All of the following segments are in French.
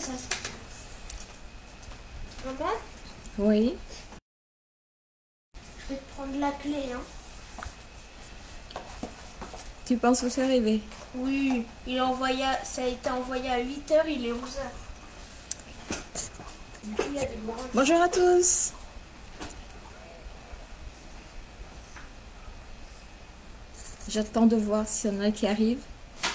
ça. Maman, Oui. je vais te prendre la clé, hein. Tu penses où c'est arrivé? Oui, ça a été envoyé à 8h, il est 11h. Il y a des branches. Bonjour à tous. J'attends de voir s'il y en a qui arrivent.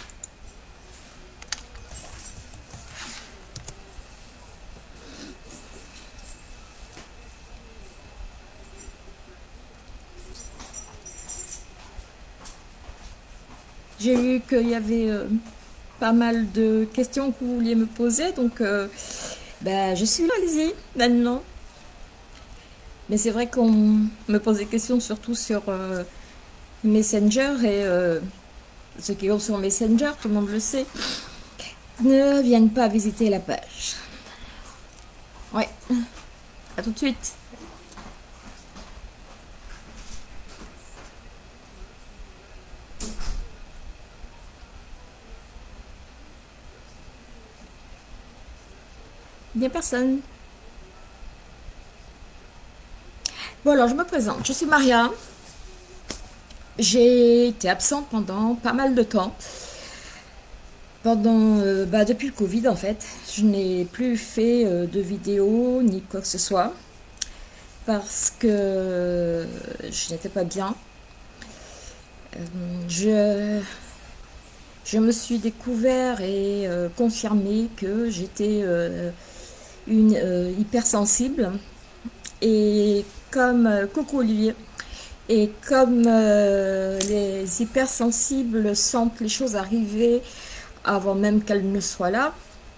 J'ai vu qu'il y avait pas mal de questions que vous vouliez me poser, donc je suis là, allez-y, maintenant. Mais c'est vrai qu'on me pose des questions surtout sur Messenger et ceux qui vont sur Messenger, tout le monde le sait, ne viennent pas visiter la page. Ouais, à tout de suite. Il n'y a personne. Bon, alors je me présente. Je suis Maria. J'ai été absente pendant pas mal de temps. Depuis le Covid, en fait, je n'ai plus fait de vidéos ni quoi que ce soit parce que je n'étais pas bien. Je me suis découvert et confirmé que j'étais une hypersensible. Et comme coucou Olivier, et comme les hypersensibles sentent les choses arriver avant même qu'elles ne soient là,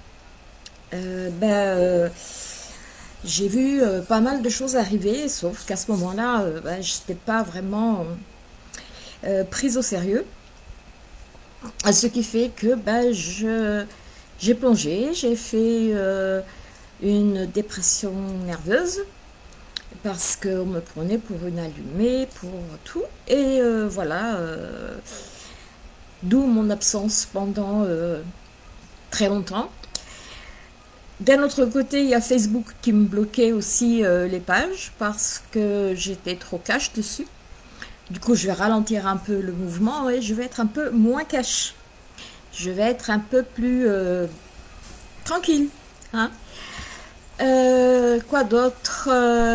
j'ai vu pas mal de choses arriver, sauf qu'à ce moment-là, je n'étais pas vraiment prise au sérieux. Ce qui fait que j'ai plongé, j'ai fait une dépression nerveuse parce qu'on me prenait pour une allumée, pour tout. Et voilà, d'où mon absence pendant très longtemps. D'un autre côté, il y a Facebook qui me bloquait aussi les pages parce que j'étais trop cash dessus. Du coup, je vais ralentir un peu le mouvement et je vais être un peu moins cash. Je vais être un peu plus tranquille. Hein. Quoi d'autre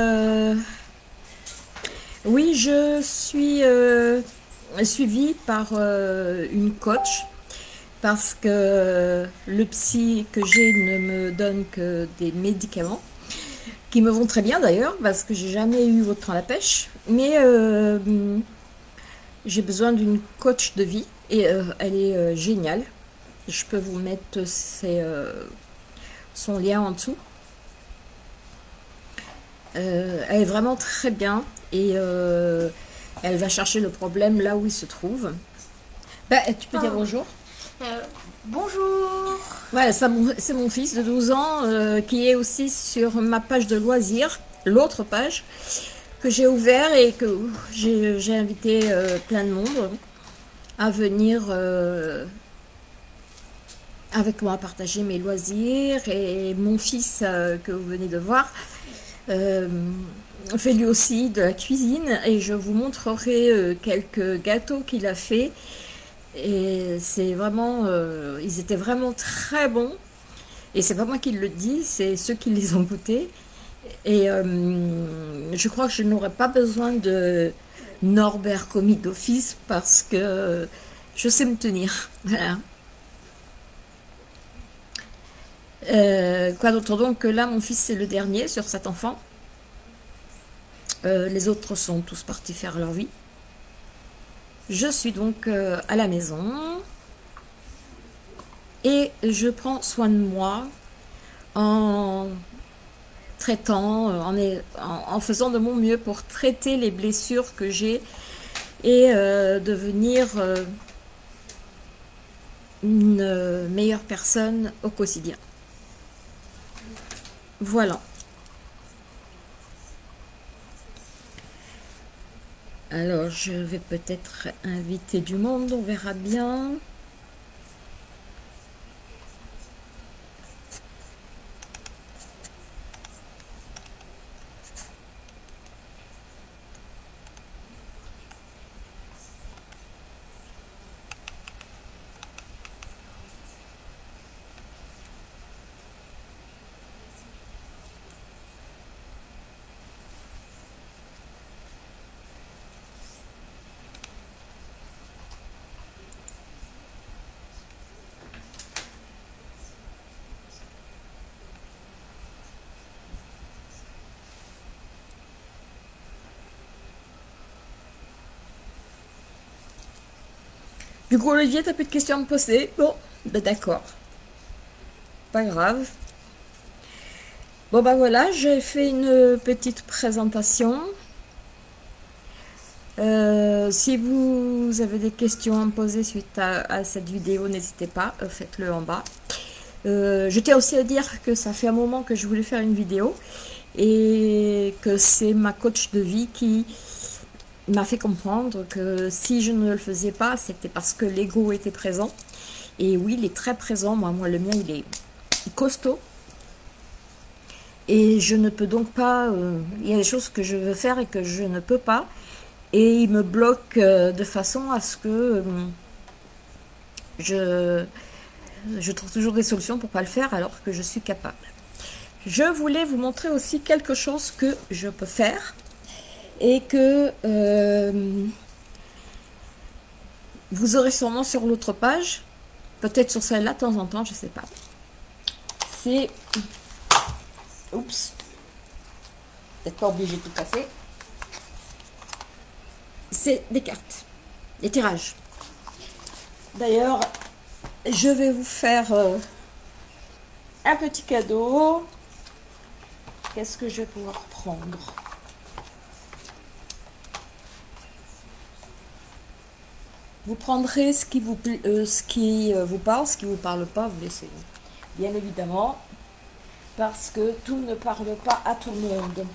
Oui, je suis suivie par une coach parce que le psy que j'ai ne me donne que des médicaments qui me vont très bien d'ailleurs parce que j'ai jamais eu autant la pêche. Mais j'ai besoin d'une coach de vie et elle est géniale. Je peux vous mettre son lien en dessous. Elle est vraiment très bien et elle va chercher le problème là où il se trouve. Tu peux dire bonjour. Bonjour. Voilà, c'est mon fils de 12 ans qui est aussi sur ma page de loisirs, l'autre page que j'ai ouvert et que j'ai invité plein de monde à venir avec moi partager mes loisirs. Et mon fils que vous venez de voir fait lui aussi de la cuisine et je vous montrerai quelques gâteaux qu'il a fait et c'est vraiment ils étaient vraiment très bons et c'est pas moi qui le dis, c'est ceux qui les ont goûtés et je crois que je n'aurais pas besoin de Norbert commis d'office parce que je sais me tenir. Voilà. Quoi d'autre? Donc là mon fils c'est le dernier sur 7 enfants. Les autres sont tous partis faire leur vie. Je suis donc à la maison et je prends soin de moi en traitant, en faisant de mon mieux pour traiter les blessures que j'ai et devenir une meilleure personne au quotidien. Voilà. Alors, je vais peut-être inviter du monde, on verra bien. Du coup, Olivier, t'as plus de questions à me poser? Bon, ben d'accord. Pas grave. Bon, ben voilà, j'ai fait une petite présentation. Si vous avez des questions à me poser suite à cette vidéo, n'hésitez pas, faites-le en bas. Je tiens aussi à dire que ça fait un moment que je voulais faire une vidéo et que c'est ma coach de vie qui m'a fait comprendre que si je ne le faisais pas, c'était parce que l'ego était présent. Et oui, il est très présent. Moi, le mien, il est costaud. Et je ne peux donc pas... il y a des choses que je veux faire et que je ne peux pas. Et il me bloque de façon à ce que je trouve toujours des solutions pour ne pas le faire alors que je suis capable. Je voulais vous montrer aussi quelque chose que je peux faire et que vous aurez sûrement sur l'autre page, peut-être sur celle-là de temps en temps, je ne sais pas. C'est... Oups, peut-être pas obligé de tout casser. C'est des cartes, des tirages. D'ailleurs, je vais vous faire un petit cadeau. Qu'est-ce que je vais pouvoir prendre? Vous prendrez ce qui vous parle, ce qui vous parle pas, vous laissez. Bien évidemment, parce que tout ne parle pas à tout le monde.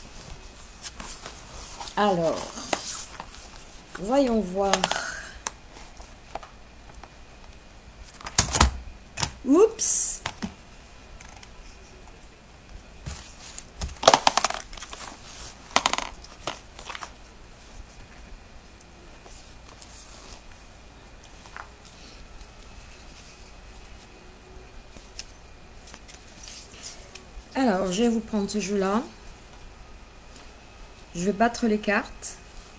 Alors, voyons voir. Oups! Alors, je vais vous prendre ce jeu-là. Je vais battre les cartes.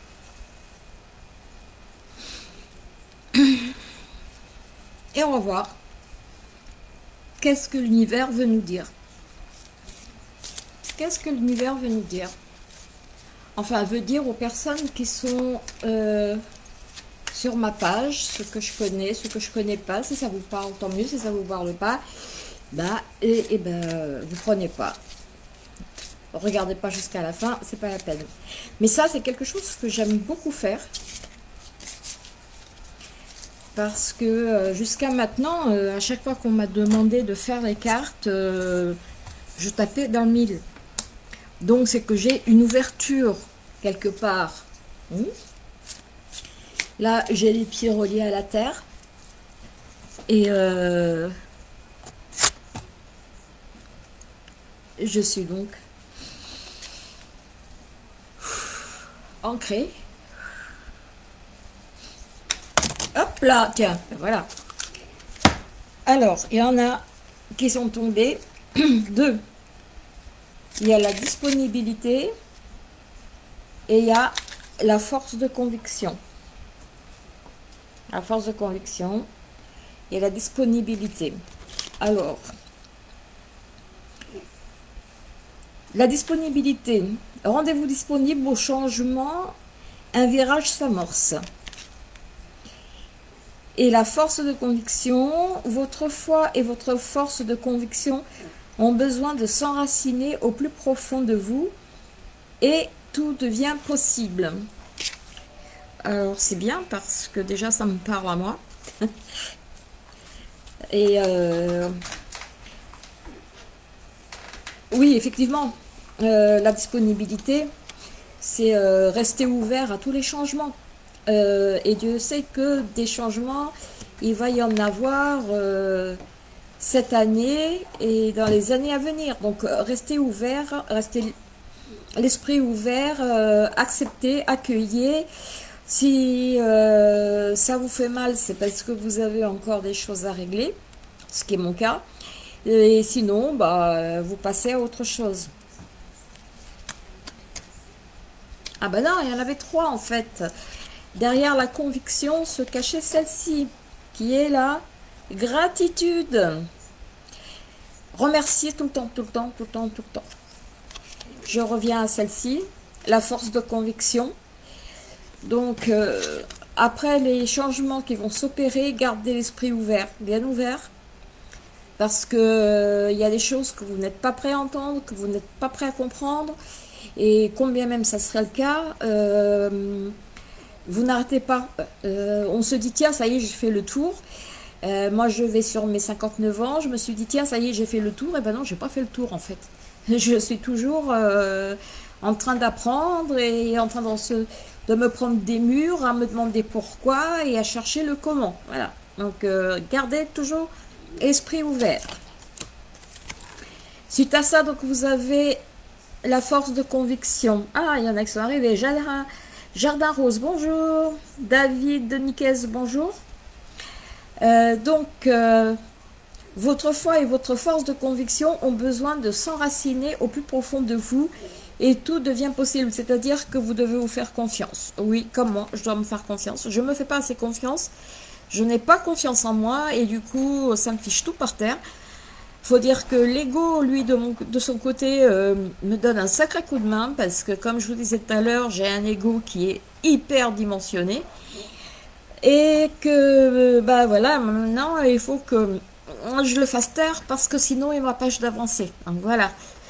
Et on va voir qu'est-ce que l'univers veut nous dire. Qu'est-ce que l'univers veut nous dire? Enfin, veut dire aux personnes qui sont sur ma page, ce que je connais, ce que je connais pas. Si ça vous parle, tant mieux. Si ça vous parle pas, bah, vous prenez pas. Regardez pas jusqu'à la fin, c'est pas la peine. Mais ça, c'est quelque chose que j'aime beaucoup faire. Parce que jusqu'à maintenant, à chaque fois qu'on m'a demandé de faire les cartes, je tapais dans le mille. Donc, c'est que j'ai une ouverture quelque part. Là, j'ai les pieds reliés à la terre. Et je suis donc ancrée. Hop là, tiens, voilà. Alors, il y en a qui sont tombés. Deux. Il y a la disponibilité et il y a la force de conviction. La force de conviction et la disponibilité. Alors, la disponibilité. Rendez-vous disponible au changement. Un virage s'amorce. Et la force de conviction, votre foi et votre force de conviction ont besoin de s'enraciner au plus profond de vous et tout devient possible. Alors c'est bien parce que déjà ça me parle à moi. Et oui, effectivement, la disponibilité, c'est rester ouvert à tous les changements. Et Dieu sait que des changements, il va y en avoir cette année et dans les années à venir. Donc, restez ouvert, restez l'esprit ouvert, acceptez, accueillez. Si ça vous fait mal, c'est parce que vous avez encore des choses à régler, ce qui est mon cas. Et sinon, bah, vous passez à autre chose. Ah ben non, il y en avait trois en fait. Derrière la conviction se cachait celle-ci, qui est la gratitude. Remercier tout le temps, tout le temps, tout le temps, tout le temps. Je reviens à celle-ci, la force de conviction. Donc, après les changements qui vont s'opérer, gardez l'esprit ouvert, bien ouvert, parce que il y a des choses que vous n'êtes pas prêt à entendre, que vous n'êtes pas prêt à comprendre, et combien même ça serait le cas, vous n'arrêtez pas. On se dit, tiens, ça y est, j'ai fait le tour. Moi, je vais sur mes 59 ans, je me suis dit, tiens, ça y est, j'ai fait le tour. Et ben non, j'ai pas fait le tour, en fait. Je suis toujours en train d'apprendre et en train de me prendre des murs, à me demander pourquoi et à chercher le comment. Voilà. Donc, gardez toujours esprit ouvert. Suite à ça, donc, vous avez la force de conviction. Ah, il y en a qui sont arrivés. Jardin Rose, bonjour. David de Nicaise, bonjour. Votre foi et votre force de conviction ont besoin de s'enraciner au plus profond de vous et tout devient possible. C'est-à-dire que vous devez vous faire confiance. Oui, comme moi, je dois me faire confiance. Je ne me fais pas assez confiance. Je n'ai pas confiance en moi et du coup, ça me fiche tout par terre. Faut dire que l'ego, lui, de son côté, me donne un sacré coup de main parce que, comme je vous disais tout à l'heure, j'ai un ego qui est hyper dimensionné et que, bah voilà, maintenant, il faut que je le fasse taire parce que sinon, il m'empêche d'avancer. Donc voilà,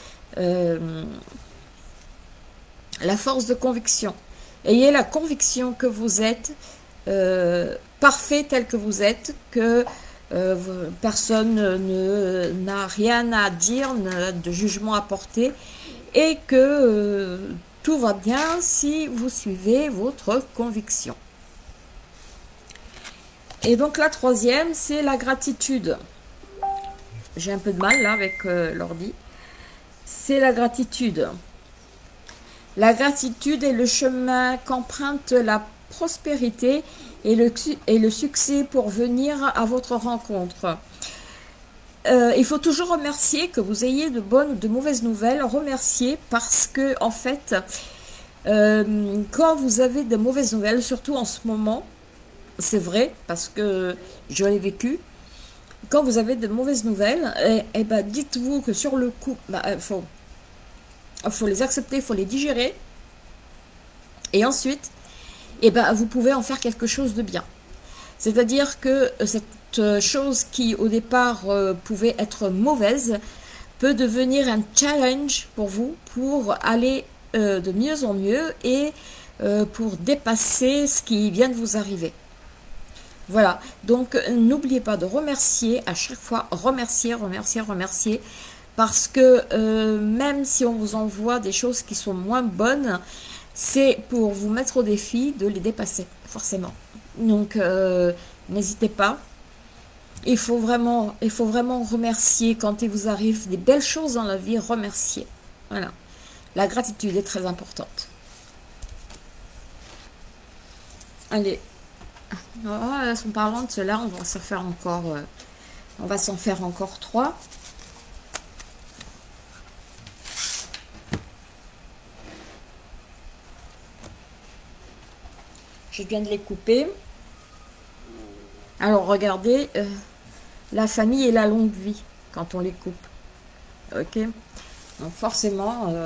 la force de conviction. Ayez la conviction que vous êtes parfait tel que vous êtes, que personne n'a rien à dire, n'a de jugement à porter et que tout va bien si vous suivez votre conviction. Et donc la troisième, c'est la gratitude. J'ai un peu de mal là avec l'ordi. C'est la gratitude. La gratitude est le chemin qu'emprunte la prospérité et le succès pour venir à votre rencontre. Il faut toujours remercier, que vous ayez de bonnes ou de mauvaises nouvelles, remercier parce que en fait, quand vous avez de mauvaises nouvelles, surtout en ce moment, c'est vrai parce que je l'ai vécu, quand vous avez de mauvaises nouvelles, ben, dites-vous que sur le coup, faut les accepter, il faut les digérer et ensuite et ben, vous pouvez en faire quelque chose de bien. C'est-à-dire que cette chose qui au départ pouvait être mauvaise peut devenir un challenge pour vous pour aller de mieux en mieux et pour dépasser ce qui vient de vous arriver. Voilà, donc n'oubliez pas de remercier à chaque fois, remercier, parce que même si on vous envoie des choses qui sont moins bonnes, c'est pour vous mettre au défi de les dépasser, forcément. Donc, n'hésitez pas. Il faut vraiment remercier quand il vous arrive des belles choses dans la vie, remercier. Voilà. La gratitude est très importante. Allez. Oh, elles sont parlantes, ceux-là, on va s'en faire encore, on va s'en faire encore 3. Je viens de les couper. Alors, regardez, la famille et la longue vie, quand on les coupe. Ok? Donc, forcément,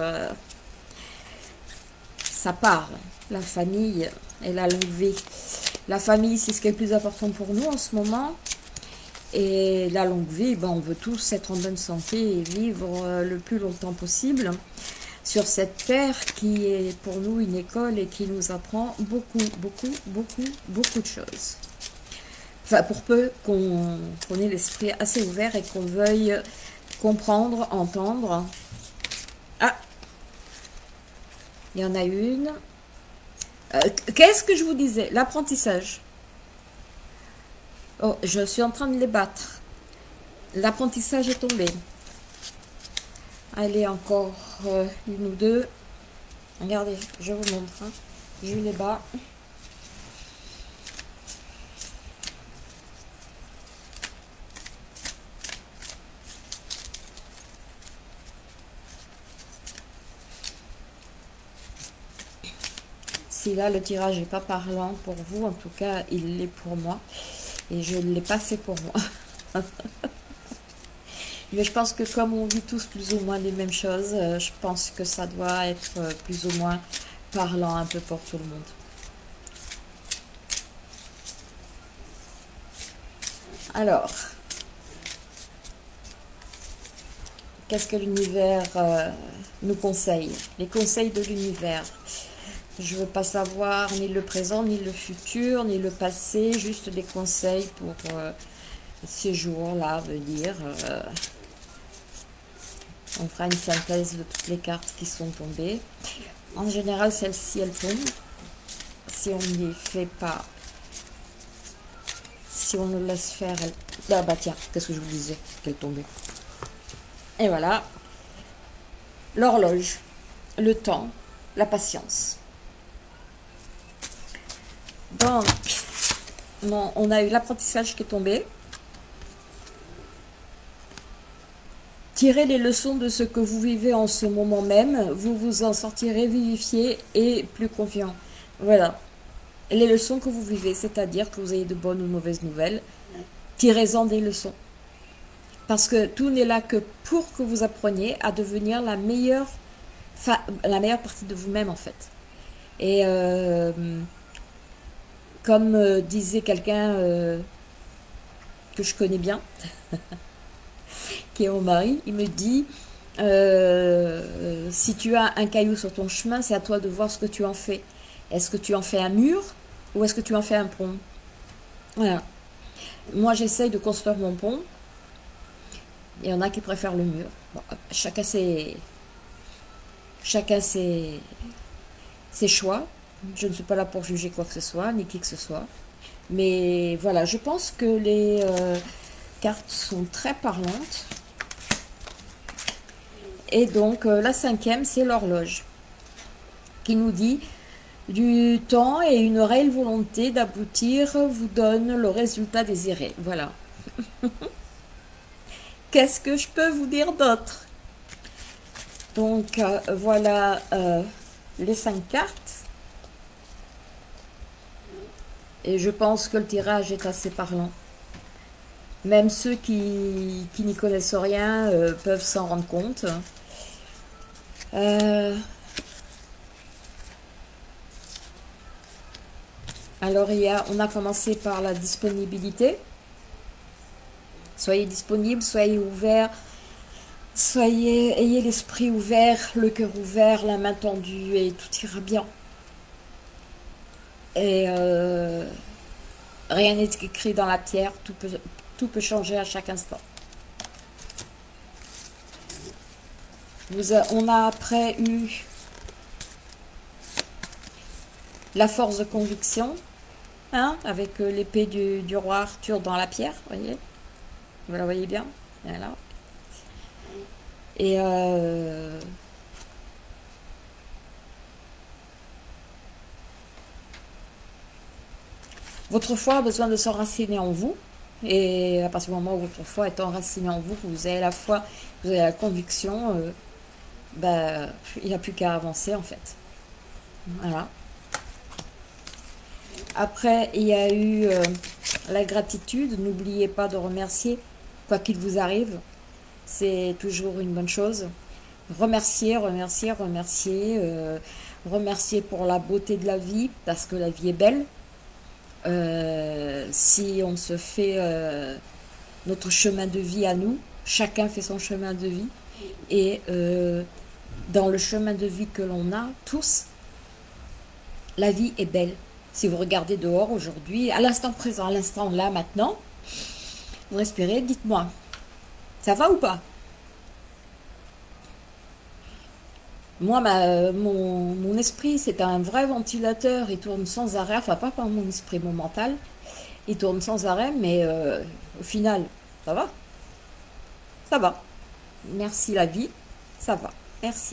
ça part. La famille et la longue vie. La famille, c'est ce qui est le plus important pour nous en ce moment. Et la longue vie, ben, on veut tous être en bonne santé et vivre le plus longtemps possible sur cette terre qui est pour nous une école et qui nous apprend beaucoup de choses. Enfin, pour peu qu'on ait l'esprit assez ouvert et qu'on veuille comprendre, entendre. Ah, il y en a une. Qu'est-ce que je vous disais? L'apprentissage. Oh, je suis en train de les battre. L'apprentissage est tombé. Allez, encore une ou deux. Regardez, je vous montre. Hein. Je les bats. Si là le tirage n'est pas parlant pour vous, en tout cas il l'est pour moi. Et je ne l'ai pas fait pour moi. Mais je pense que comme on vit tous plus ou moins les mêmes choses, je pense que ça doit être plus ou moins parlant un peu pour tout le monde. Alors, qu'est-ce que l'univers nous conseille? Les conseils de l'univers. Je ne veux pas savoir ni le présent, ni le futur, ni le passé, juste des conseils pour ces jours-là à venir. On fera une synthèse de toutes les cartes qui sont tombées. En général, celle-ci, elle tombe. Si on ne les fait pas, si on le laisse faire, elle... Ah bah tiens, qu'est-ce que je vous disais qu'elle tombait. Et voilà. L'horloge, le temps, la patience. Donc, on a eu l'apprentissage qui est tombé. Tirez les leçons de ce que vous vivez en ce moment même. Vous vous en sortirez vivifié et plus confiant. Voilà. Les leçons que vous vivez, c'est-à-dire que vous ayez de bonnes ou de mauvaises nouvelles, tirez-en des leçons. Parce que tout n'est là que pour que vous appreniez à devenir la meilleure partie de vous-même, en fait. Et comme disait quelqu'un que je connais bien, qui est mon mari, il me dit si tu as un caillou sur ton chemin, c'est à toi de voir ce que tu en fais. Est-ce que tu en fais un mur ou est-ce que tu en fais un pont? Voilà. Moi, j'essaye de construire mon pont. Il y en a qui préfèrent le mur. Bon, chacun ses choix. Je ne suis pas là pour juger quoi que ce soit, ni qui que ce soit. Mais voilà, je pense que les cartes sont très parlantes. Et donc, la cinquième, c'est l'horloge, qui nous dit du temps et une réelle volonté d'aboutir vous donne le résultat désiré. Voilà. Qu'est-ce que je peux vous dire d'autre? Donc, voilà les 5 cartes. Et je pense que le tirage est assez parlant. Même ceux qui n'y connaissent rien peuvent s'en rendre compte. Alors, on a commencé par la disponibilité. Soyez disponible, soyez ouvert, ayez l'esprit ouvert, le cœur ouvert, la main tendue et tout ira bien. Et rien n'est écrit dans la pierre, tout peut changer à chaque instant. On a après eu la force de conviction, hein, avec l'épée du roi Arthur dans la pierre, voyez. Vous la voyez bien, voilà. Et votre foi a besoin de s'enraciner en vous. Et à partir du moment où votre foi est enracinée en vous, que vous avez la foi, vous avez la conviction, il n'y a plus qu'à avancer en fait. Voilà. Après, il y a eu la gratitude. N'oubliez pas de remercier, quoi qu'il vous arrive. C'est toujours une bonne chose. Remercier, remercier, remercier. Remercier pour la beauté de la vie, parce que la vie est belle. Si on se fait notre chemin de vie à nous, chacun fait son chemin de vie. Et dans le chemin de vie que l'on a, tous, la vie est belle. Si vous regardez dehors aujourd'hui, à l'instant présent, à l'instant là, maintenant, vous respirez, dites-moi, ça va ou pas? Moi, mon esprit, c'est un vrai ventilateur, il tourne sans arrêt, enfin pas par mon esprit, mon mental, il tourne sans arrêt, mais au final, ça va? Ça va. Merci la vie, ça va, merci.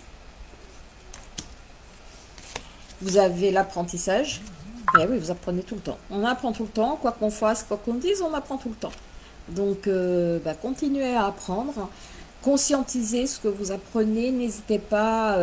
Vous avez l'apprentissage. Eh oui, vous apprenez tout le temps. On apprend tout le temps, quoi qu'on fasse, quoi qu'on dise, on apprend tout le temps. Donc, continuez à apprendre. Conscientisez ce que vous apprenez. N'hésitez pas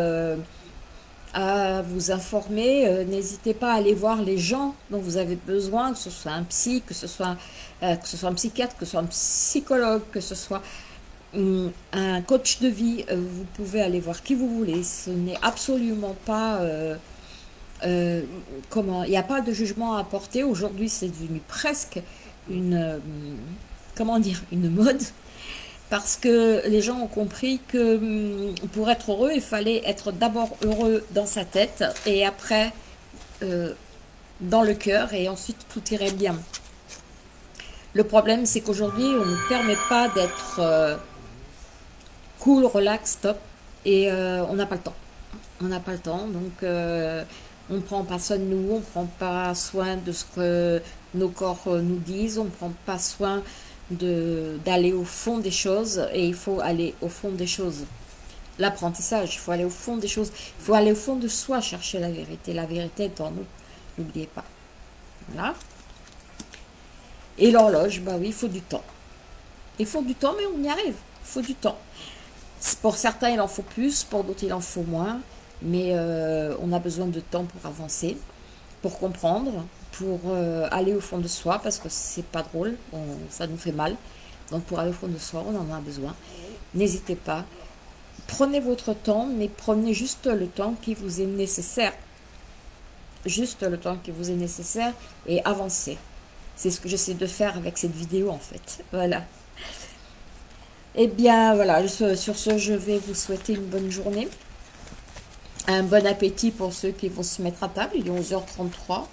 à vous informer. N'hésitez pas à aller voir les gens dont vous avez besoin, que ce soit un psy, que ce soit un psychiatre, que ce soit un psychologue, que ce soit un coach de vie. Vous pouvez aller voir qui vous voulez. Ce n'est absolument pas... il n'y a pas de jugement à apporter. Aujourd'hui, c'est devenu presque une comment dire, une mode, parce que les gens ont compris que pour être heureux, il fallait être d'abord heureux dans sa tête et après dans le cœur, et ensuite tout irait bien. Le problème, c'est qu'aujourd'hui, on ne permet pas d'être cool, relax, top, et on n'a pas le temps. On n'a pas le temps, donc on ne prend pas soin de nous, on ne prend pas soin de ce que nos corps nous disent, on ne prend pas soin d'aller au fond des choses, et il faut aller au fond des choses. L'apprentissage, il faut aller au fond des choses, il faut aller au fond de soi chercher la vérité. La vérité est en nous, n'oubliez pas. Voilà. Et l'horloge, bah oui, il faut du temps. Il faut du temps, mais on y arrive. Il faut du temps. Pour certains, il en faut plus, pour d'autres, il en faut moins. Mais on a besoin de temps pour avancer, pour comprendre, pour aller au fond de soi, parce que c'est pas drôle, ça nous fait mal. Donc pour aller au fond de soi, on en a besoin. N'hésitez pas. Prenez votre temps, mais prenez juste le temps qui vous est nécessaire. Juste le temps qui vous est nécessaire et avancez. C'est ce que j'essaie de faire avec cette vidéo en fait. Voilà. Et bien voilà, sur ce, je vais vous souhaiter une bonne journée. Un bon appétit pour ceux qui vont se mettre à table. Il est 11h33.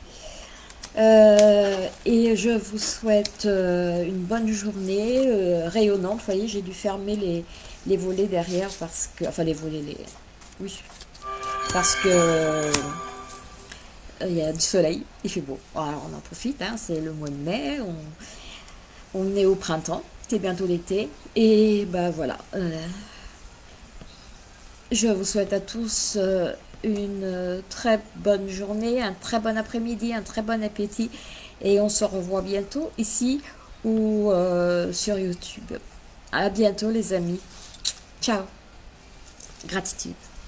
Et je vous souhaite une bonne journée rayonnante. Vous voyez, j'ai dû fermer les volets derrière parce que... Enfin, les volets, oui. Parce que... il y a du soleil, il fait beau. Alors, on en profite, hein, c'est le mois de mai, on est au printemps, c'est bientôt l'été. Et ben voilà. Je vous souhaite à tous une très bonne journée, un très bon après-midi, un très bon appétit. Et on se revoit bientôt ici ou sur YouTube. À bientôt les amis. Ciao. Gratitude.